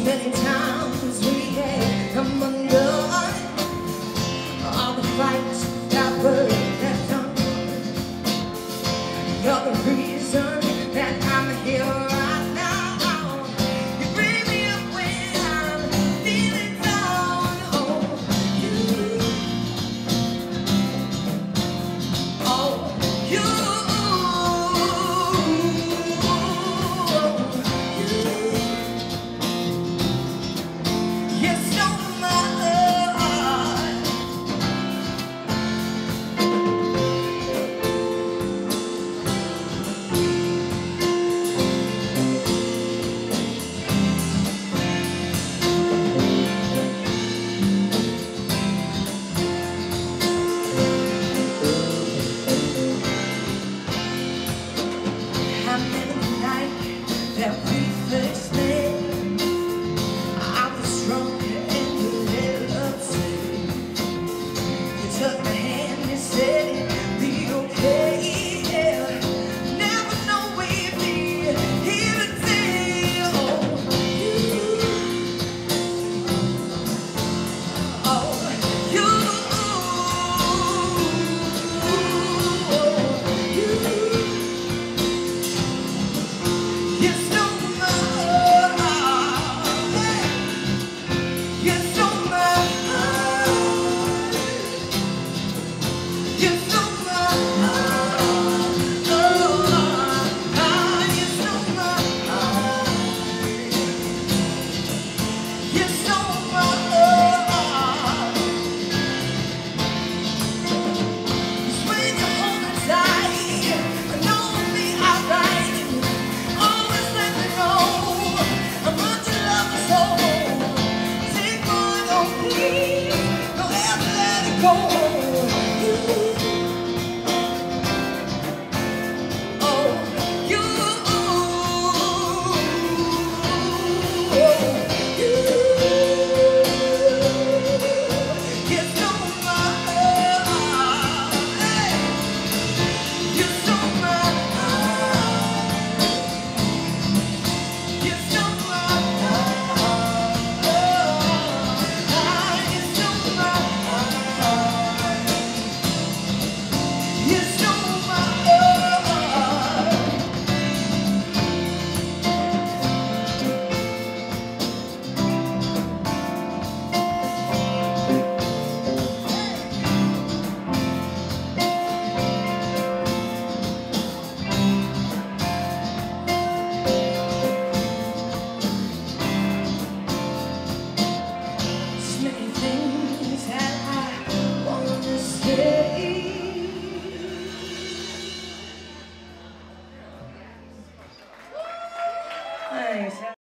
Many times we had come undone, all the fights that were left undone. You're the reason that I'm here right now. You bring me up when I'm feeling down. Oh, you, you stole my heart. How many nights that we first met, I was drunk and you let up say. You took my hand and said be okay, yeah. Never know we'd be here today. Oh, you, you stole my heart. You stole my heart. You stole my heart. Oh, you stole my heart. You stole my heart. When you hold me tight, I know it'll be alright. Always let me know how much you love me so. Take mine, oh please, don't ever let it go. Oh, you, you stole my heart. Hey, you stole my heart. You stole my heart. You stole my heart. You stole my heart. Many things that I wanna say. Thanks.